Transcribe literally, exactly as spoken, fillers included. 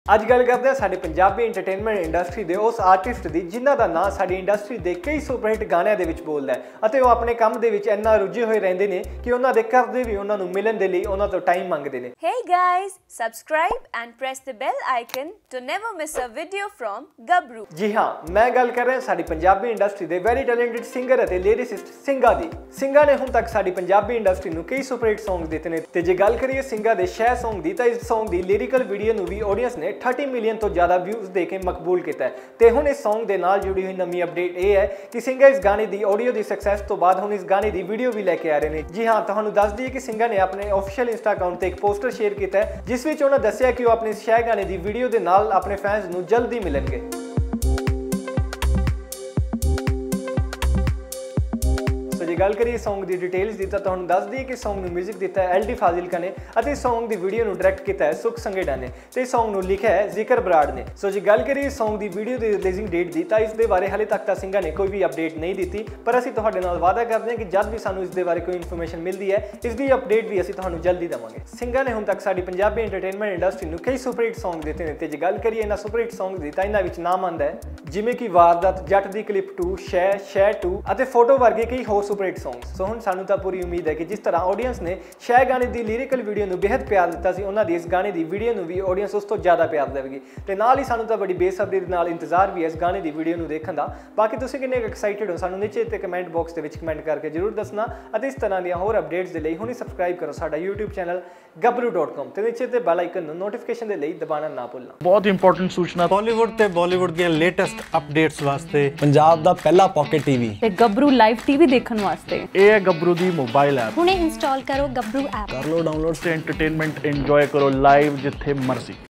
ਅੱਜ ਗੱਲ ਕਰਦੇ ਹਾਂ ਸਾਡੇ ਪੰਜਾਬੀ ਐਂਟਰਟੇਨਮੈਂਟ ਇੰਡਸਟਰੀ ਦੇ ਉਸ ਆਰਟਿਸਟ ਦੀ ਜਿਨ੍ਹਾਂ ਦਾ ਨਾਂ ਸਾਡੀ ਇੰਡਸਟਰੀ ਦੇ ਕਈ ਸੁਪਰਹਿੱਟ ਗਾਣਿਆਂ ਦੇ ਵਿੱਚ ਬੋਲਦਾ ਹੈ ਅਤੇ ਉਹ ਆਪਣੇ ਕੰਮ ਦੇ ਵਿੱਚ ਇੰਨਾ ਰੁੱਝੇ ਹੋਏ ਰਹਿੰਦੇ ਨੇ ਕਿ ਉਹਨਾਂ ਦੇ ਘਰ ਦੇ ਵੀ ਉਹਨਾਂ ਨੂੰ ਮਿਲਣ ਦੇ ਲਈ ਉਹਨਾਂ ਤੋਂ ਟਾਈਮ ਮੰਗਦੇ ਨੇ। Hey guys, subscribe and press the bell icon to never miss a video from Gabru। ਜੀ ਹਾਂ, ਮੈਂ ਗੱਲ ਕਰ ਰਿਹਾ ਸਾਡੀ ਪੰਜਾਬੀ ਇੰਡਸਟਰੀ ਦੇ ਵੈਰੀ ਟੈਲੈਂਟਡ ਸਿੰਗਰ ਅਤੇ ਲਿਰਿਸਿਸਟ ਸਿੰਗਾ ਦੀ। ਸਿੰਗਾ ਨੇ ਹੁਣ ਤੱਕ ਸਾਡੀ ਪੰਜਾਬੀ ਇੰਡਸਟਰੀ ਨੂੰ ਕਈ ਸੁਪਰਹਿੱਟ ਸੌਂਗ ਦਿੱਤੇ ਨੇ ਤੇ ਜੇ ਗੱਲ ਕਰੀਏ ਸਿੰਗਾ ਦੇ ਸ਼ਹਿ ਸੌਂਗ ਦੀ ਤਾਂ ਇਸ ਸੌਂਗ ਦੀ ਲਿਰਿਕਲ ਵੀਡੀਓ ਨੂੰ ਵੀ ਆਡੀਅנס ਨੇ तीस ਮਿਲੀਅਨ ਤੋਂ ਜ਼ਿਆਦਾ ਵਿਊਜ਼ ਦੇ ਕੇ ਮਕਬੂਲ ਕੀਤਾ ਹੈ ਤੇ ਹੁਣ ਇਸ ਸੌਂਗ ਦੇ ਨਾਲ ਜੁੜੀ ਹੋਈ ਨਵੀਂ ਅਪਡੇਟ ਇਹ ਹੈ ਕਿ ਸਿੰਗਾ ਇਸ ਗਾਣੇ ਦੀ ਆਡੀਓ ਦੀ ਸਕਸੈਸ ਤੋਂ ਬਾਅਦ ਹੁਣ ਇਸ ਗਾਣੇ ਦੀ ਵੀਡੀਓ ਵੀ ਲੈ ਕੇ ਆ ਰਹੇ ਨੇ। ਜੀ ਹਾਂ, ਤੁਹਾਨੂੰ ਦੱਸ ਦਈਏ ਕਿ ਸਿੰਗਾ ਨੇ ਆਪਣੇ ਆਫੀਸ਼ੀਅਲ ਇੰਸਟਾ ਅਕਾਊਂਟ ਤੇ ਇੱਕ ਪੋਸਟਰ ਸ਼ੇਅਰ ਕੀਤਾ ਹੈ ਜਿਸ ਵਿੱਚ ਉਹਨਾਂ ਦੱਸਿਆ ਕਿ ਉਹ ਆਪਣੇ ਸ਼ਹਿ ਗਾਣੇ ਦੀ ਵੀਡੀਓ ਦੇ ਨਾਲ ਆਪਣੇ ਫੈਨਸ ਨੂੰ ਜਲਦੀ ਮਿਲਣਗੇ। ਜੇ ਗੱਲ ਕਰੀਏ ਸੌਂਗ ਦੀ ਡਿਟੇਲਸ ਦੀ ਤਾਂ ਤੁਹਾਨੂੰ ਦੱਸ ਦਈਏ ਕਿ ਸੌਂਗ ਨੂੰ ਮਿਊਜ਼ਿਕ ਦਿੱਤਾ ਹੈ ਐਲ ਡੀ ਫਾਜ਼ਿਲਕਾ ਨੇ ਅਤੇ ਸੌਂਗ ਦੀ ਵੀਡੀਓ ਨੂੰ ਡਾਇਰੈਕਟ ਕੀਤਾ ਹੈ ਸੁਖ ਸੰਗੇੜਾ ਨੇ ਤੇ ਸੌਂਗ ਨੂੰ ਲਿਖਿਆ ਹੈ ਜ਼ਿਕਰ ਬਰਾੜ ਨੇ। ਸੋ ਜੇ ਗੱਲ ਕਰੀਏ ਸੌਂਗ ਦੀ ਵੀਡੀਓ ਦੀ ਰਿਲੀਜ਼ਿੰਗ ਡੇਟ ਦੀ ਤਾਂ ਇਸ ਦੇ ਬਾਰੇ ਹਾਲੇ ਤੱਕ ਤਾਂ ਸਿੰਗਾ ਨੇ ਕੋਈ ਵੀ ਅਪਡੇਟ ਨਹੀਂ ਦਿੱਤੀ, ਪਰ ਅਸੀਂ ਤੁਹਾਡੇ ਨਾਲ ਵਾਅਦਾ ਕਰਦੇ ਹਾਂ ਕਿ ਜਦ ਵੀ ਸਾਨੂੰ ਇਸ ਦੇ ਬਾਰੇ ਕੋਈ ਇਨਫੋਰਮੇਸ਼ਨ ਮਿਲਦੀ ਹੈ ਇਸ ਦੀ ਅਪਡੇਟ ਵੀ ਅਸੀਂ ਤੁਹਾਨੂੰ ਜਲਦੀ ਦੇਵਾਂਗੇ। ਸਿੰਗਾ ਨੇ ਹੁਣ ਤੱਕ ਸਾਡੀ ਪੰਜਾਬੀ ਐਂਟਰਟੇਨਮੈਂਟ ਇੰਡਸਟਰੀ ਨੂੰ ਕਈ ਸੁਪਰਹਿੱਟ ਸੌਂਗ ਦਿੱਤੇ ਨੇ ਤੇ ਜੇ ਗੱਲ ਕਰੀਏ ਇਹਨਾਂ ਸੁਪਰਹਿੱਟ ਸੌਂਗ ਦੀ ਤਾਂ ਇਹਨਾਂ ਵਿੱਚ ਨਾਮ ਆਉਂਦਾ ਹੈ ਜਿਵੇਂ ਕਿ ਵਾਰਦਾਤ, ਜੱਟ ਦੀ ਕਲਿੱਪ ਟੂ, ਸ਼ੈ ਸ਼ੈ ਟੂ ਅਤੇ ਫੋਟੋ ਵਰਗੇ ਕਈ ਹੋਰ ਸੁਪਰਹਿੱਟ ਸੌਂਗ। ਸੋ ਹੁਣ ਸਾਨੂੰ ਤਾਂ ਪੂਰੀ ਉਮੀਦ ਹੈ ਕਿ ਜਿਸ ਤਰ੍ਹਾਂ ਆਡੀਅנס ਨੇ ਸ਼ੈ ਗਾਣੇ ਦੀ ਲਿਰਿਕਲ ਵੀਡੀਓ ਨੂੰ ਬੇहद ਪਿਆਰ ਦਿੱਤਾ ਸੀ, ਉਹਨਾਂ ਦੀ ਇਸ ਗਾਣੇ ਦੀ ਵੀਡੀਓ ਨੂੰ ਵੀ ਆਡੀਅנס ਉਸ ਤੋਂ ਜ਼ਿਆਦਾ ਪਿਆਰ ਦੇਵੇਗੀ ਤੇ ਨਾਲ ਹੀ ਸਾਨੂੰ ਤਾਂ ਬੜੀ ਬੇਸਬਰੀ ਦੇ ਨਾਲ ਇੰਤਜ਼ਾਰ ਵੀ ਹੈ ਇਸ ਗਾਣੇ ਦੀ ਵੀਡੀਓ ਨੂੰ ਦੇਖਣ ਦਾ। ਬਾਕੀ ਤੁਸੀਂ ਕਿੰਨੇ ਐਕਸਾਈਟਿਡ ਹੋ ਸਾਨੂੰ ਨੀਚੇ ਤੇ ਕਮੈਂਟ ਬਾਕਸ ਦੇ ਵਿੱਚ ਕਮੈਂਟ ਕਰਕੇ ਜ਼ਰੂਰ ਦੱਸਣਾ ਅਤੇ ਇਸ ਤਰ੍ਹਾਂ ਦੀਆਂ ਹੋਰ ਅਪਡੇਟਸ ਦੇ ਲਈ ਹੁਣੇ ਸਬਸਕ੍ਰਾਈਬ ਕਰੋ ਸਾਡਾ YouTube ਚੈਨਲ ਗੱਭਰੂ ਡਾਟ ਕਾਮ ਤੇ ਨੀਚੇ ਤੇ ਬੈਲ ਆਈਕਨ ਨੂੰ ਨੋਟੀਫਿਕੇਸ਼ਨ ਦੇ ਲਈ ਦਬਾਉਣਾ ਨਾ ਭੁੱਲਣਾ। ਬਹੁਤ ਇੰਪੋਰਟੈਂਟ ਸੂਚਨਾ ਬਾਲੀਵੁੱਡ ਤੇ ਬਾਲੀਵੁੱਡ ਦੀਆਂ ਲੇਟੈਸਟ ਅਪਡੇਟਸ ਵਾਸਤੇ ਪੰਜਾਬ ਦਾ ਪਹਿਲਾ ਪਾਕਟ ਟੀਵੀ ਤੇ ਗੱਭਰੂ ਲਾਈਵ ਟੀਵੀ ਦੇਖਣ ਵਾਸਤੇ ਇਹ ਹੈ ਗੱਭਰੂ ਦੀ ਮੋਬਾਈਲ ਐਪ। ਹੁਣੇ ਇੰਸਟਾਲ ਕਰੋ ਗੱਭਰੂ ਐਪ। ਕਰ ਲਓ ਡਾਊਨਲੋਡ ਤੇ ਐਂਟਰਟੇਨਮੈਂਟ ਇੰਜੋਏ ਕਰੋ ਲਾਈਵ ਜਿੱਥੇ ਮਰਜ਼ੀ।